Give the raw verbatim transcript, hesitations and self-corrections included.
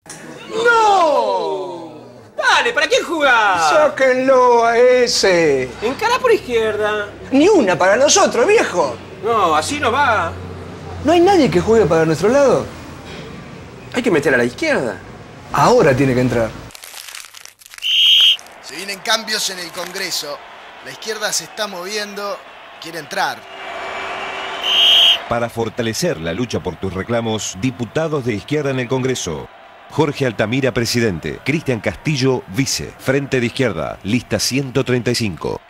¡No! Dale, ¿para quién jugás? ¡Sáquenlo a ese! Encará por izquierda. Ni una para nosotros, viejo. No, así no va. ¿No hay nadie que juegue para nuestro lado? Hay que meter a la izquierda. Ahora tiene que entrar. Se vienen cambios en el Congreso. La izquierda se está moviendo, quiere entrar. Para fortalecer la lucha por tus reclamos, diputados de izquierda en el Congreso. Jorge Altamira, presidente. Cristian Castillo, vice. Frente de Izquierda, lista ciento treinta y cinco.